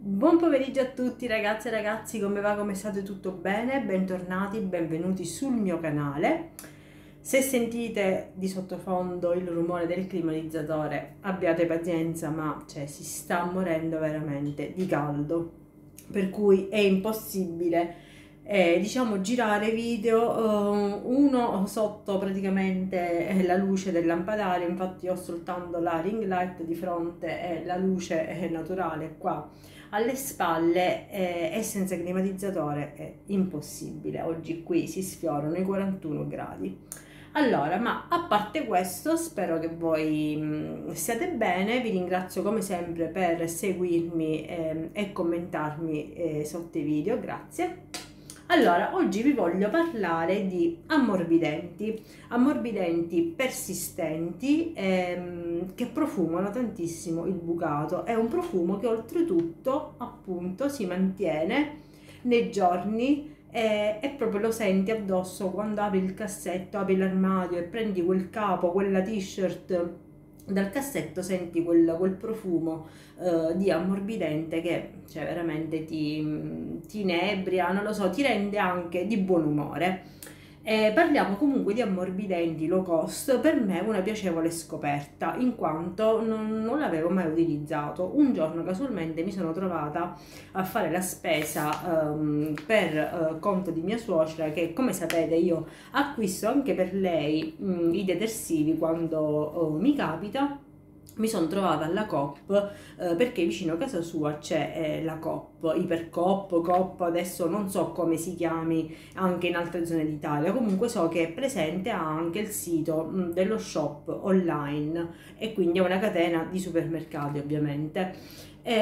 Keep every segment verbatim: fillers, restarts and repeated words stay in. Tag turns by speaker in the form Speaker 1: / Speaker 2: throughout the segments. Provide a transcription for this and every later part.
Speaker 1: Buon pomeriggio a tutti ragazze e ragazzi, come va? Come state? Tutto bene? Bentornati, benvenuti sul mio canale. Se sentite di sottofondo il rumore del climatizzatore, abbiate pazienza, ma cioè, si sta morendo veramente di caldo, per cui è impossibile eh, diciamo girare video, eh, uno sotto praticamente eh, la luce del lampadario. Infatti ho soltanto la ring light di fronte e la luce eh, naturale qua alle spalle, eh, e senza climatizzatore è impossibile. Oggi qui si sfiorano i quarantuno gradi. Allora, ma a parte questo, spero che voi mh, stiate bene. Vi ringrazio come sempre per seguirmi eh, e commentarmi eh, sotto i video, grazie. Allora, oggi vi voglio parlare di ammorbidenti, ammorbidenti persistenti ehm, che profumano tantissimo il bucato. È un profumo che oltretutto appunto si mantiene nei giorni eh, e proprio lo senti addosso quando apri il cassetto, apri l'armadio e prendi quel capo, quella t-shirt dal cassetto, senti quel, quel profumo eh, di ammorbidente che cioè, veramente ti, ti inebria, non lo so, ti rende anche di buon umore. Eh, parliamo comunque di ammorbidenti low cost. Per me è una piacevole scoperta, in quanto non, non l'avevo mai utilizzato. Un giorno casualmente mi sono trovata a fare la spesa um, per uh, conto di mia suocera, che come sapete io acquisto anche per lei um, i detersivi quando uh, mi capita. Mi sono trovata alla Coop eh, perché vicino a casa sua c'è eh, la Coop, Ipercoop, Coop, adesso non so come si chiami anche in altre zone d'Italia. Comunque so che è presente anche il sito mh, dello shop online, e quindi è una catena di supermercati ovviamente.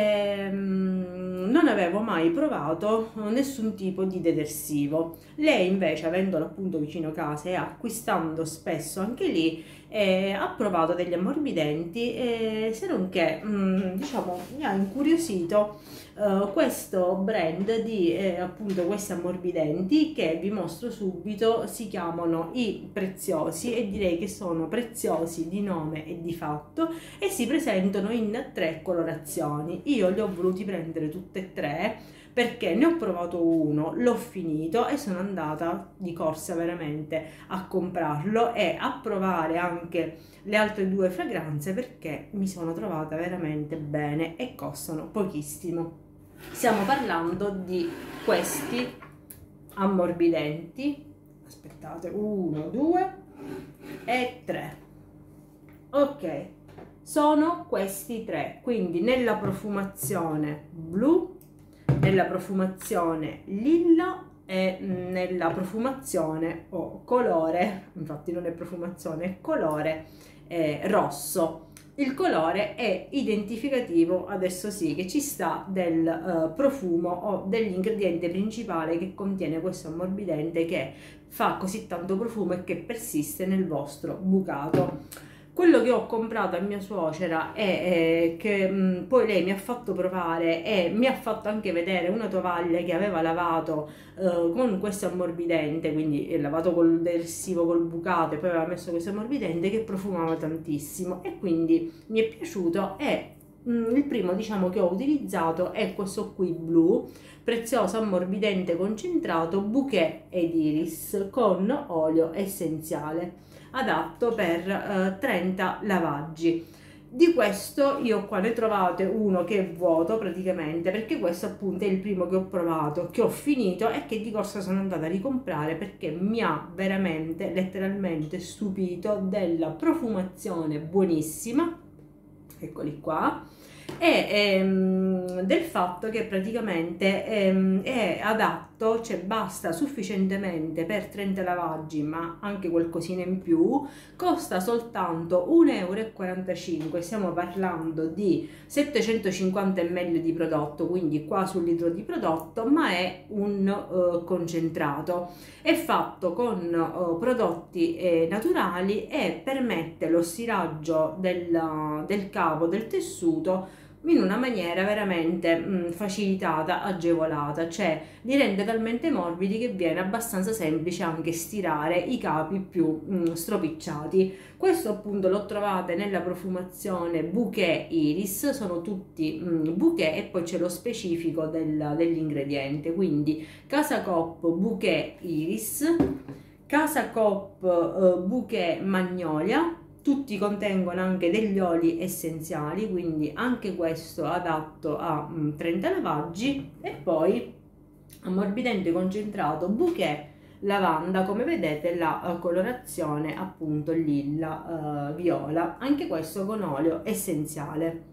Speaker 1: Ehm, non avevo mai provato nessun tipo di detersivo. Lei invece, avendolo appunto vicino casa e acquistando spesso anche lì, eh, ha provato degli ammorbidenti, e se non che mh, diciamo mi ha incuriosito eh, questo brand di eh, appunto questi ammorbidenti, che vi mostro subito. Si chiamano i Preziosi, e direi che sono preziosi di nome e di fatto, e si presentano in tre colorazioni. Io li ho voluti prendere tutte e tre perché ne ho provato uno, l'ho finito e sono andata di corsa veramente a comprarlo e a provare anche le altre due fragranze, perché mi sono trovata veramente bene e costano pochissimo. Stiamo parlando di questi ammorbidenti. Aspettate, uno, due e tre. Ok, sono questi tre, quindi nella profumazione blu, nella profumazione lilla e nella profumazione o oh, colore, infatti non è profumazione, è colore eh, rosso. Il colore è identificativo, adesso sì, che ci sta del uh, profumo o dell'ingrediente principale che contiene questo ammorbidente, che fa così tanto profumo e che persiste nel vostro bucato. Quello che ho comprato a mia suocera è eh, che mh, poi lei mi ha fatto provare e mi ha fatto anche vedere una tovaglia che aveva lavato eh, con questo ammorbidente, quindi è lavato col detersivo, col bucato, e poi aveva messo questo ammorbidente che profumava tantissimo, e quindi mi è piaciuto. E mh, il primo, diciamo, che ho utilizzato è questo qui blu, prezioso ammorbidente concentrato bouquet ed iris con olio essenziale, adatto per eh, trenta lavaggi. Di questo io qua ne trovate uno che è vuoto praticamente, perché questo appunto è il primo che ho provato, che ho finito e che di corsa sono andata a ricomprare, perché mi ha veramente letteralmente stupito della profumazione buonissima, eccoli qua, e ehm, del fatto che praticamente ehm, è adatto, cioè basta sufficientemente per trenta lavaggi, ma anche qualcosina in più. Costa soltanto un euro e quarantacinque. Stiamo parlando di settecentocinquanta millilitri di prodotto, quindi quasi un litro di prodotto, ma è un uh, concentrato. È fatto con uh, prodotti eh, naturali, e permette lo stiraggio del, del capo del tessuto in una maniera veramente mh, facilitata, agevolata, cioè li rende talmente morbidi che viene abbastanza semplice anche stirare i capi più mh, stropicciati. Questo appunto lo trovate nella profumazione Bouquet Iris, sono tutti mh, bouquet e poi c'è lo specifico del, dell'ingrediente, quindi Casa Coop Bouquet Iris, Casa Coop uh, Bouquet Magnolia. Tutti contengono anche degli oli essenziali, quindi anche questo adatto a mh, trenta lavaggi. E poi ammorbidente concentrato Bouquet Lavanda, come vedete la uh, colorazione appunto lilla uh, viola, anche questo con olio essenziale.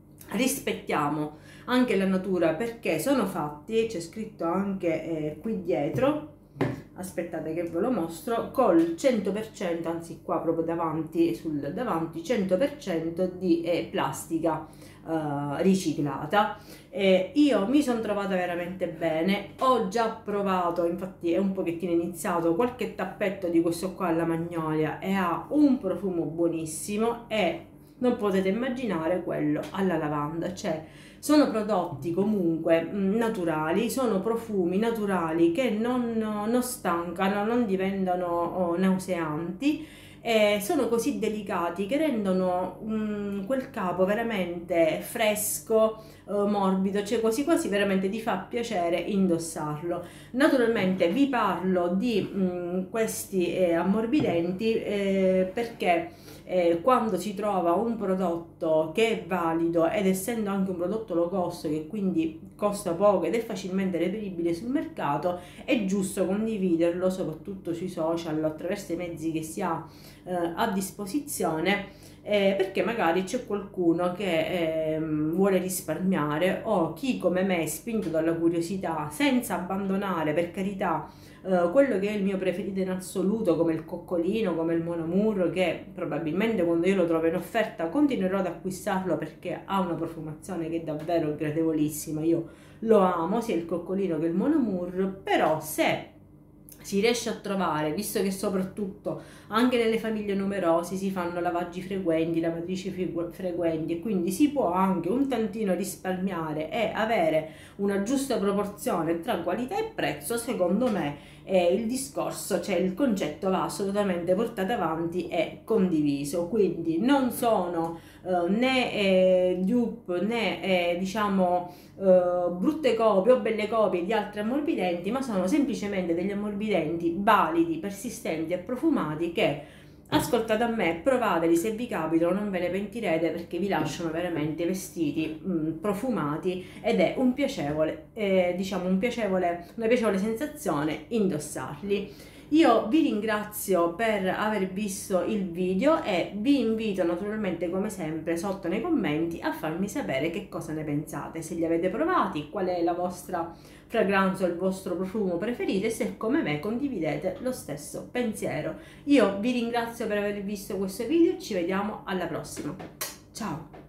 Speaker 1: Rispettiamo anche la natura perché sono fatti, c'è scritto anche eh, qui dietro, aspettate che ve lo mostro, col cento per cento, anzi qua proprio davanti, sul davanti, cento per cento di eh, plastica eh, riciclata. Eh, io mi sono trovata veramente bene, ho già provato, infatti è un pochettino iniziato, qualche tappetto di questo qua alla magnolia e ha un profumo buonissimo, e non potete immaginare quello alla lavanda, cioè sono prodotti comunque mh, naturali, sono profumi naturali che non, non stancano, non diventano oh, nauseanti, e sono così delicati che rendono mh, quel capo veramente fresco, eh, morbido, cioè quasi quasi veramente ti fa piacere indossarlo. Naturalmente vi parlo di mh, questi eh, ammorbidenti eh, perché Eh, quando si trova un prodotto che è valido, ed essendo anche un prodotto low cost che quindi costa poco ed è facilmente reperibile sul mercato, è giusto condividerlo soprattutto sui social attraverso i mezzi che si ha eh, a disposizione, eh, perché magari c'è qualcuno che eh, vuole risparmiare, o chi come me è spinto dalla curiosità senza abbandonare, per carità, Uh, quello che è il mio preferito in assoluto, come il coccolino, come il Mon Amour, che probabilmente quando io lo trovo in offerta continuerò ad acquistarlo perché ha una profumazione che è davvero gradevolissima, io lo amo sia il coccolino che il Mon Amour. Però se si riesce a trovare, visto che soprattutto anche nelle famiglie numerose si fanno lavaggi frequenti, lavatrici frequenti, e quindi si può anche un tantino risparmiare e avere una giusta proporzione tra qualità e prezzo, secondo me eh, il discorso, cioè il concetto va assolutamente portato avanti e condiviso. Quindi non sono eh, né eh, dupe né eh, diciamo eh, brutte copie o belle copie di altri ammorbidenti, ma sono semplicemente degli ammorbidenti validi, persistenti e profumati che, ascoltate a me, provateli, se vi capitano non ve ne pentirete, perché vi lasciano veramente vestiti mh, profumati, ed è un piacevole, eh, diciamo un piacevole, una piacevole sensazione indossarli. Io vi ringrazio per aver visto il video e vi invito naturalmente, come sempre, sotto nei commenti a farmi sapere che cosa ne pensate, se li avete provati, qual è la vostra fragranza o il vostro profumo preferito, e se come me condividete lo stesso pensiero. Io vi ringrazio per aver visto questo video e ci vediamo alla prossima. Ciao!